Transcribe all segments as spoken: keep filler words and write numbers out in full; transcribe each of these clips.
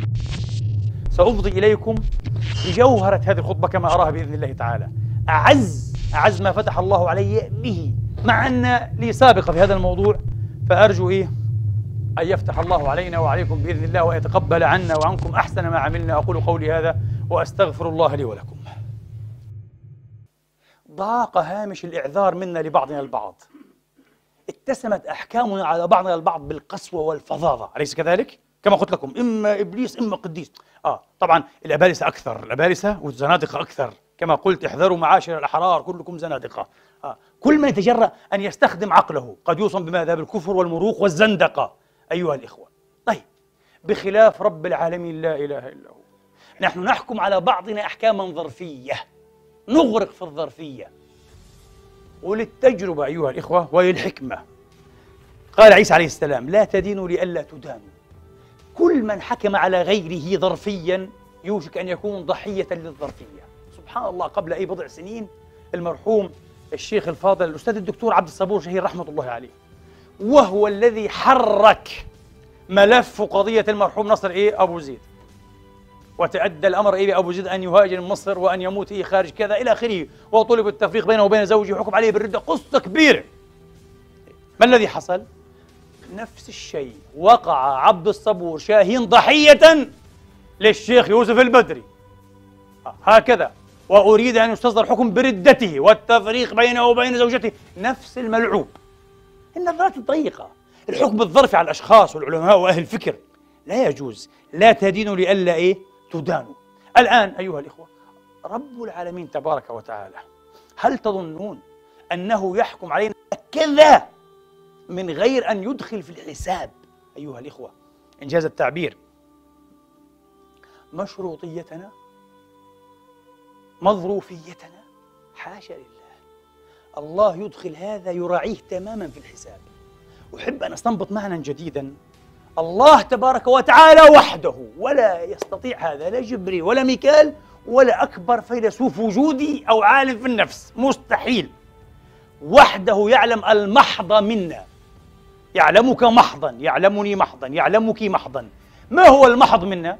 سأفضي إليكم بجوهرة هذه الخطبة كما أراها بإذن الله تعالى، أعز أعز ما فتح الله علي به، مع أن لي سابقة في هذا الموضوع، فأرجو إيه أن يفتح الله علينا وعليكم بإذن الله ويتقبل عنا وعنكم أحسن ما عملنا. أقول قولي هذا وأستغفر الله لي ولكم. ضاق هامش الإعذار منا لبعضنا البعض، اتسمت أحكامنا على بعضنا البعض بالقسوة والفظاظة، أليس كذلك؟ كما قلت لكم، إما إبليس إما قديس. آه طبعا الأبالسة أكثر، الأبالسة والزنادقة أكثر، كما قلت احذروا معاشر الأحرار كلكم زنادقة. آه كل من يتجرأ أن يستخدم عقله قد يوصم بماذا؟ بالكفر والمروق والزندقة أيها الإخوة. طيب، بخلاف رب العالمين لا إله إلا هو، نحن نحكم على بعضنا أحكاما ظرفية، نغرق في الظرفية. وللتجربة أيها الإخوة وللحكمة قال عيسى عليه السلام: لا تدينوا لئلا تدانوا. كل من حكم على غيره ظرفيا يوشك أن يكون ضحية للظرفية. سبحان الله، قبل أي بضع سنين المرحوم الشيخ الفاضل الأستاذ الدكتور عبد الصبور شهير رحمة الله عليه، وهو الذي حرك ملف قضية المرحوم نصر إيه أبو زيد، وتأدى الأمر إلى أبو زيد أن يهاجر من مصر وأن يموت إيه خارج كذا إلى آخره، وطلب التفريق بينه وبين زوجه وحكم عليه بالردة، قصة كبيرة. ما الذي حصل؟ نفس الشيء، وقع عبد الصبور شاهين ضحية للشيخ يوسف البدري هكذا، وأريد أن يستصدر حكم بردته والتفريق بينه وبين زوجته، نفس الملعوب. النظرات الضيقة، الحكم الظرفي على الأشخاص والعلماء وأهل الفكر لا يجوز. لا تدينوا لئلا إيه تدانوا. الآن أيها الإخوة، رب العالمين تبارك وتعالى هل تظنون أنه يحكم علينا كذا من غير أن يدخل في الحساب أيها الإخوة، إنجاز التعبير، مشروطيتنا، مظروفيتنا؟ حاشا لله. الله يدخل هذا يراعيه تماما في الحساب. أحب أن أستنبط معنى جديدا: الله تبارك وتعالى وحده، ولا يستطيع هذا لا جبريل ولا ميكال ولا أكبر فيلسوف وجودي أو عالم في النفس، مستحيل. وحده يعلم المحض منا، يعلمك محضا، يعلمني محضا، يعلمك محضا. ما هو المحض منا؟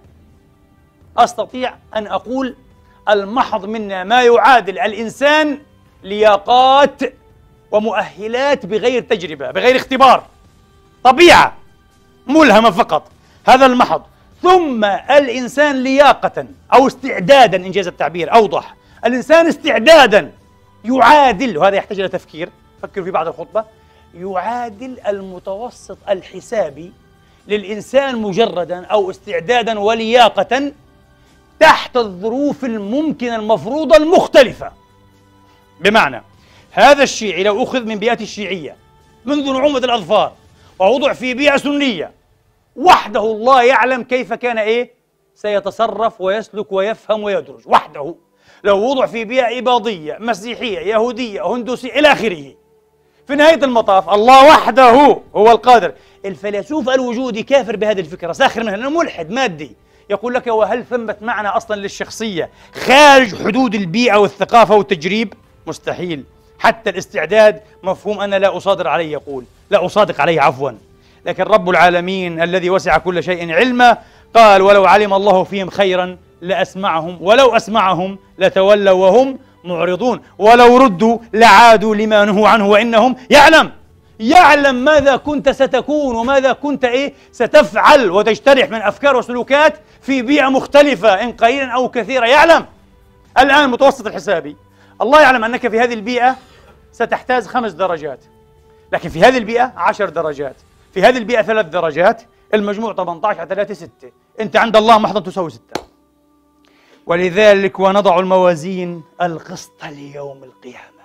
أستطيع أن أقول المحض منا ما يعادل الإنسان لياقات ومؤهلات بغير تجربة، بغير اختبار، طبيعة ملهمة فقط، هذا المحض. ثم الإنسان لياقة أو استعدادا، إنجاز التعبير أوضح، الإنسان استعدادا يعادل، وهذا يحتاج إلى تفكير، فكروا في بعد الخطبة، يعادل المتوسط الحسابي للإنسان مجردا أو استعدادا ولياقة تحت الظروف الممكنة المفروضة المختلفة. بمعنى هذا الشيعي لو أخذ من بيئة الشيعية منذ نعومة الأظفار ووضع في بيئة سنية، وحده الله يعلم كيف كان إيه سيتصرف ويسلك ويفهم ويدرج وحده. لو وضع في بيئة إباضية مسيحية يهودية هندوسية إلى آخره، في نهاية المطاف الله وحده هو القادر. الفيلسوف الوجودي كافر بهذه الفكرة، ساخر منها، لأنه ملحد مادي، يقول لك: وهل ثمة معنى أصلا للشخصية خارج حدود البيئة والثقافة والتجريب؟ مستحيل. حتى الاستعداد مفهوم أنا لا أصادر عليه، يقول لا أصادق عليه عفوا. لكن رب العالمين الذي وسع كل شيء علما قال: ولو علم الله فيهم خيرا لأسمعهم ولو أسمعهم لتولوا وهم معرضون ولو ردوا لعادوا لما نهوا عنه وإنهم يعلم يعلم ماذا كنت ستكون وماذا كنت إيه ستفعل وتجترح من أفكار وسلوكات في بيئة مختلفة إن قليلا أو كثيرا. يعلم الآن متوسط الحسابي، الله يعلم أنك في هذه البيئة ستحتاج خمس درجات، لكن في هذه البيئة عشر درجات، في هذه البيئة ثلاث درجات، المجموع ثمانية عشر على ثلاثة ستة، أنت عند الله محضا تساوي ستة. ولذلك ونضع الموازين القسط ليوم القيامة.